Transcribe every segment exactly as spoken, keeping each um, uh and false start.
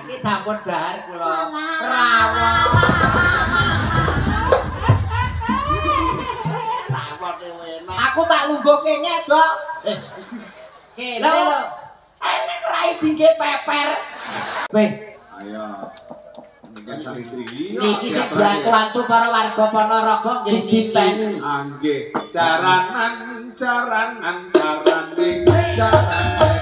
Iki campur dahar kula. Rawon. Rawon enak. Aku tak lungguh kene, Dok. Eh. Kene lho. Enek rai dingge peper. Weh, ayo. Niken Salitri. Niki sing diantu-antu para warga Ponorogo nggih diteni. Ah nggih. Jaranan, jaranan, jaraning, jaraning.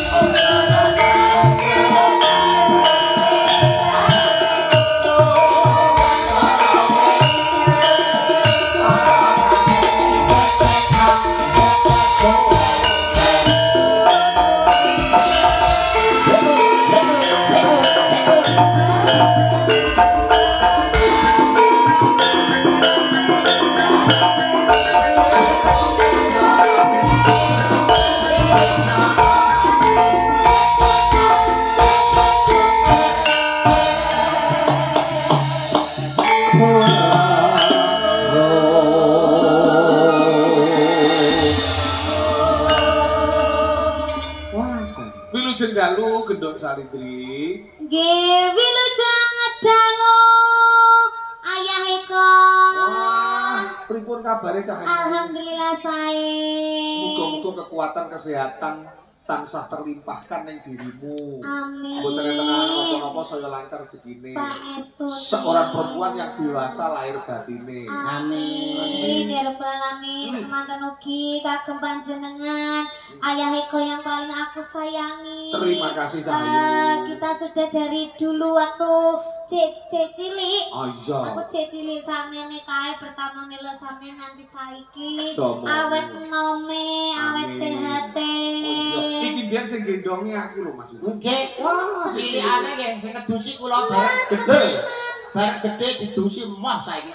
Dalu gendok Salitri. Nggih, wilujeng dalu Ayah Eko. Wah, pripun kabare Cak? Alhamdulillah sae. Semoga-moga kekuatan kesehatan tansah terlimpahkan ning dirimu. Amin. Mboten enten napa-napa saya lancar rezekine. Pangestu. Seorang perempuan yang dewasa lahir batine. Amin. Ya Rabbal alamin. Semanten ugi kagem panjenengan Ayah Eko yang paling aku sayangi. Terima kasih Cahayu. Uh, kita sudah dari dulu waktu cek cilik. Oh iya. Aku cek cilik samene kae pertama melo sampean nanti saiki. Domo. Awet nome, awet sehate. Iki biyen sing gendonge aku lho Mas. Nggih. Wah, cilikane nggih sing ngedusi kula bareng gedhe. Bareng gedhe didusi emoh saiki.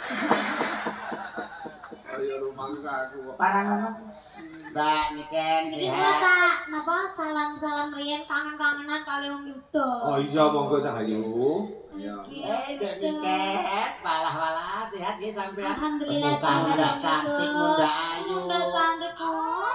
Ayo rumangsa aku kok. Parangan Mbak Niken Iki sehat. kula tak napa salam-salam riyen kangen-kangenan kali wong yuda. Oh iya monggo Cahayu. Iya. Eh, Dek Niken, walah-walah sehat nggih sampean. Alhamdulillah Muka sehat. muda cantik, muda ayu. Muda cantik pun.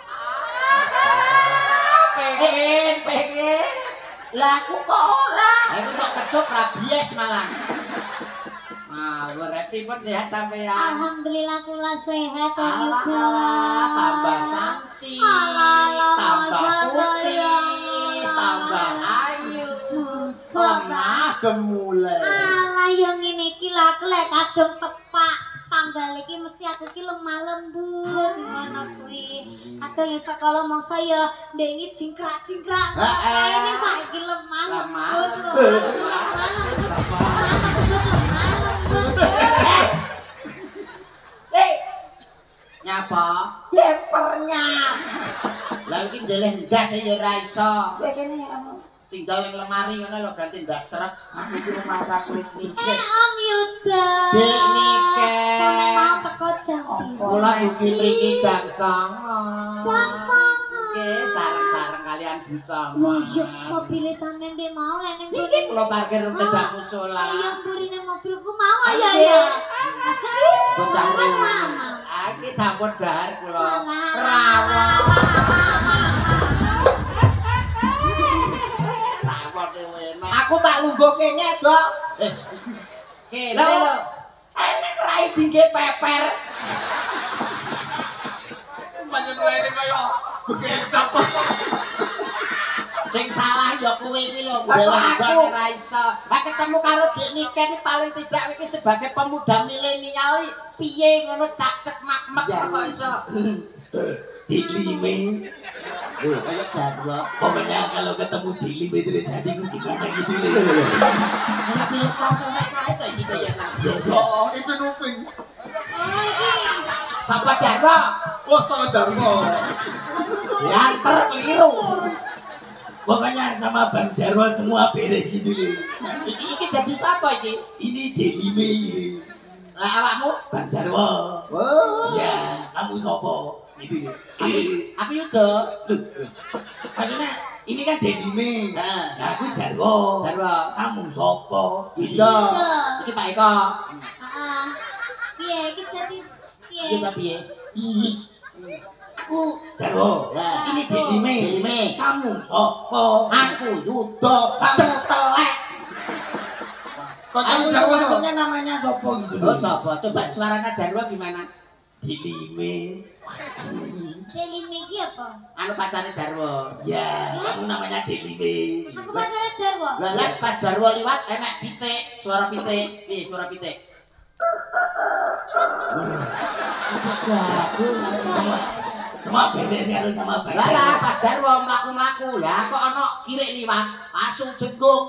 Pengen, pengen. Lah aku kok ora. Aku kok kecup rabies malah. Nah, berarti pun sehat sampean. Alhamdulillah kula sehat wong yuda. Alah, tambah cantik, tambah putih, tambah ayu. Lemah gemulai. Alah yo ngene iki lho aku lek kadung tepak tanggal iki mesti aku ki lemah lembut ngono kuwi. Kadang ya sakala mangsa ya ndek iki jingkrak-jingkrak. Ini saiki lemah lembut. Lemah lembut. Eh, nyapa? Dempernya. Lah iki ndeleh ndas ya ora iso. Kowe kene tinggal ning lemari ngono lho ganti ndas truk. Iki rumah saku wis Eh Om Yuda. Dek Niken. Sampe mau teko jam piro? Kula dugi mriki jam songo. Jam songo. Nggih, sareng-sareng kalian bocah. Oh iya, mobil sampean ndek mau lek ning Iki kula parkir nang cedhak musala. Ayo mburine mobilku mau ayo ya. Bocah mama. Ah, iki campur dahar kula. Rawon. Rawon enak. Aku tak lungguh kene, Dok. Eh. Kene lho. Enek rai dingge peper. Panjenengane kaya bekecot. Sing salah ya kowe iki lho, aku ora iso. Lah ketemu karo Dek Niken paling tidak iki sebagai pemuda milenial piye ngono cacek mak-mak kok iso. Dik Lime. Oh, kayak Jarwo. Pokoknya kalau ketemu Dik Lime terus hatiku gimana gitu loh. Anak pilih kacau kae to iki kaya nang. Oh, Ipin Uping. Sapa Jarwo? Wah, kok Jarwo. Yanter keliru. Pokoknya sama Bang Jarwo semua beres gitu loh. Iki iki jadi sapa iki? Ini Dik Lime ini. Lah awakmu? Bang Jarwo. Oh. Ya, kamu sopo? Gitu loh. Api, api udah. Maksudnya ini kan Dik Lime. Nah, Nah, aku Jarwo. Jarwo. Kamu sopo? Iya. Iki Pak Eko. Heeh. Piye iki dadi piye? Iki ta piye? Aku Jarwo. Lah, Ini Dik Lime. Dik Lime. Kamu sopo? Aku Yuda, kamu telek. Kocok Jarwo maksudnya namanya sopo gitu. Oh, sapa? Coba suara Kak Jarwo gimana? Dilime. Delime iki apa? Anu pacare Jarwo. Ya, kamu namanya Dilime. Aku pacare Jarwo. Lah lah pas Jarwo liwat enak pitik, suara pitik. Nih, suara pitik. Bagus. Semua, semua beres harus sama baik. Lah lah pas Jarwo mlaku-mlaku. Lah kok ana kirik liwat, langsung jenggung.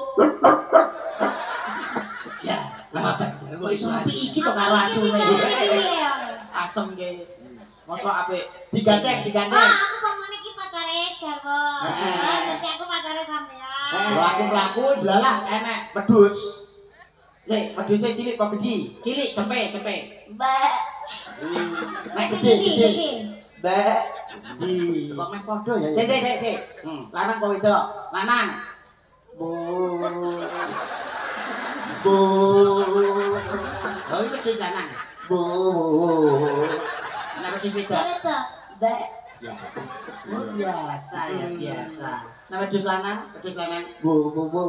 Ya, sama baik. Kok iso api iki to karo asume. Asem ge. Mosok apik. Digandeng, digandeng. Oh, aku ngomong iki pacare Jarwo. Heeh. Nanti aku pacare sampean. Lah aku mlaku delalah enek pedus. Lek peduse cilik kok gede? Cilik, cempe, cempe. Mbak. Nek gede, gede. Mbak. Di. Kok meh padha ya. Sik sik sik sik. Hmm. Lanang kok wedok? Lanang. Bu. Bu. Oh, iki pedus lanang. Bu. Nek pedus wedok. Betul. Mbak. Biasa. Biasa ya, biasa. Nama dus lanang? Pedus lanang. Bu bu bu.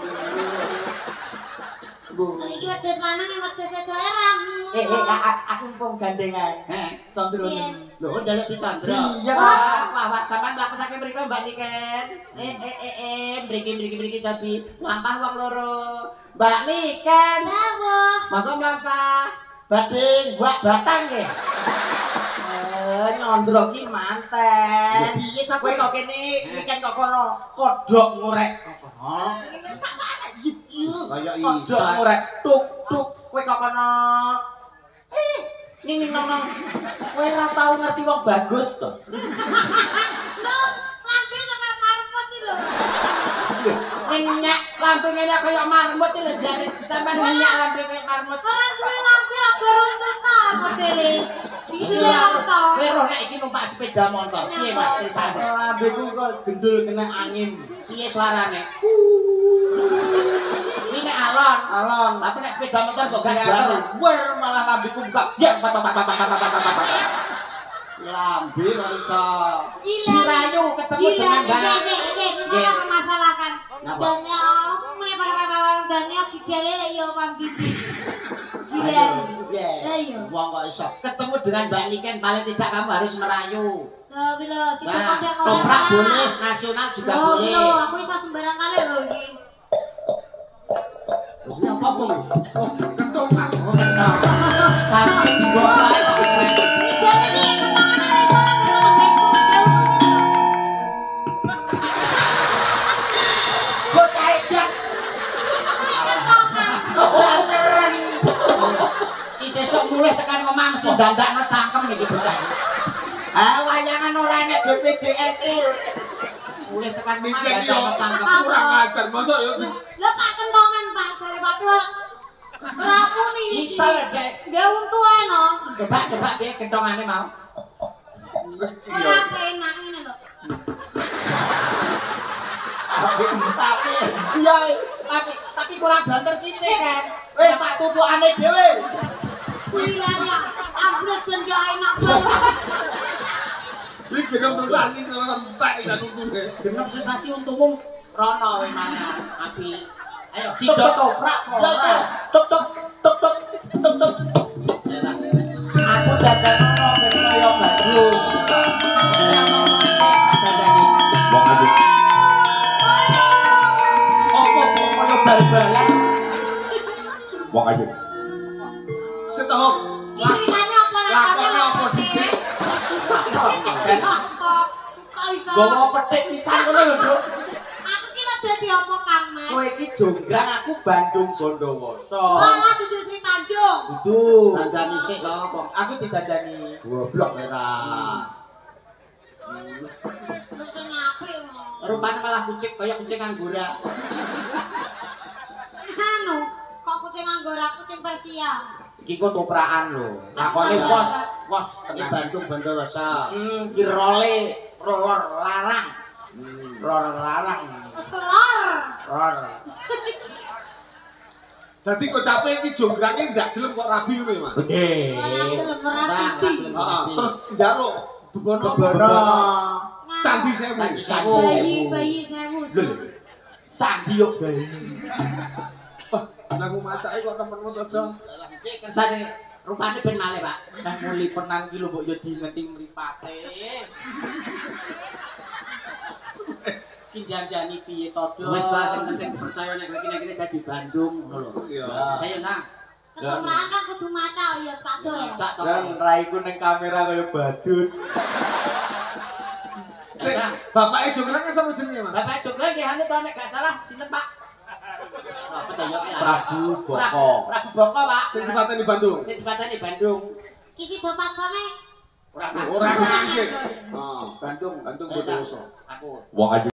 Bu. Iki wedhus lanang yang wedhus wedok ramu. Eh eh a- a- aku pun gandengan. Heeh. Condronen. Lho, njaluk dicandra. Iya, Wah, Pak. wah, wah, sampean mlaku saking mriko Mbak Niken. Eh eh eh eh, mriki mriki mriki tapi lampah wong loro. Mbak Niken. Dawuh. Monggo mlampah. Badhe buak batang nggih. Eh, nyondro ki manten. Piye ta Kowe kok kene ikan kok kono kodhok ngorek. Oh, kaya Kodhok iso. ngorek tuk tuk kowe kok kono. Eh, ning ning nong. Kowe ora tau ngerti wong bagus to. Lho, lambe sampe marmut iki lho. Nyenyak lampu ngene kaya marmut lho jare sampean nyenyak lampu kaya marmut. Ora duwe lambe agar untuk ta modele. Iki suwe motor. Kowe roh nek iki numpak sepeda motor. Piye Mas critane? Lambeku kok gendul kena angin. Piye suarane? Ini nek alon. Alon. Tapi nek sepeda motor kok gas Gatel. banget. Wer malah lambeku buka. Ya, pak pak pak pak pak pak pak pak. Lambe kok iso. Gila. Dirayu ketemu Gila, dengan iki barang. iki iki iki malah permasalahan. Napa? Dane aku muni pakai-pakai dane gidale lek yo pandi. Gila. Ya. Lah iya. Wong kok iso ketemu dengan Mbak Niken paling tidak kamu harus merayu. Lah bila situ Nah, kodek-kodek. toprak boleh, nasional juga Oh, boleh. lho, aku iso sembarang kali lho iki. Ini apa bu? Oh, kentongan. Oh, kentongan. Sampai dibawa ae kok keren. Ijane iki kemana nek iso nang ngono gengku, ya untungnya lho. Bocah edan. Oh, keren. Iki sesuk mulih tekan omah mesti dandakno cangkem iki bocah. Ah, wayangan ora enek B P J S e. Mulih tekan omah Niken yo dandakno cangkem. kurang ajar mosok yo. Lah Pak kentongan Pak jare Pak Dul. Ora muni iki. Iso dek. Ya untu ae no. Coba coba piye kentongane mau. Ora penak ngene lho. Tapi tapi iya tapi tapi kurang banter sithik kan. Wis tak tutukane dhewe. Wilanya ambruk jendho enak banget. Iki genep sesani karo entek gak tuntune. Genep sesasi untukmu rono we mangan api. Ayo Tok sidok. toprak kok. Tok tok tok tok tok tok. Elah. Aku dadanono ben kaya bagus. Ya ngomong sik dadane. Wong aja. Apa kok kaya bal-balan? Wong aja. Setahok. Iki ceritanya apa Lakone apa sih? Kok iso? Bawa petik pisan ngono lho, Nduk. Aku ki lho dadi apa Kang Mas? Kowe iki jonggrang, aku Bandung Bondowoso. Walah dudu Sri Tanjung. Dudu. Dandani sik to apa? Aku didandani. Goblok era. Lu sing apik kok. Rupane malah kucing kaya kucing anggora. Anu, kok kucing anggora kucing Persia. Iki kok toprakan lho. Lakone pos, pos Ini tenan. Bandung Bondowoso. Hmm, ki role roller larang. Hmm. Roller larang. Telur. Roller. Dadi kok capek iki jonggrangnya ndak gelem kok rabi ngono ya, Mas. Oke. Ora gelem ora Bang, sudi. gelem. Heeh, terus njaluk bebono Bebono. Candi sewu. Candi Sewu. Bayi bayi sewu. Lho. Candi yo bayi. Lagu macake kok temenmu to, Dong. Lah iki kan sane rupane ben malih, Pak. Nah muli penan ki lho mbok yo diingeti mripate. Ki janjani piye to, Dong? Wis lah sing penting percaya nek kowe iki nek dadi Bandung ngono lho. Iya. Saya nang Ketumraan kan kudu maca ya Pak Do ya. cak to. Dan raiku ning kamera kaya badut. Sik, bapake Jonggrang kan sapa jenenge, Mas? Bapak Joglo nggih anu to nek gak salah sinten, Pak? Apa to yo ki? Prabu Boko. Prabu Boko, Pak. Sing dipateni Bandung. Sing dipateni Bandung. Ki sida paksane Ora Ora nggih. Oh, Bandung, Bandung Bondowoso. Bondowoso. Aku Wong ayu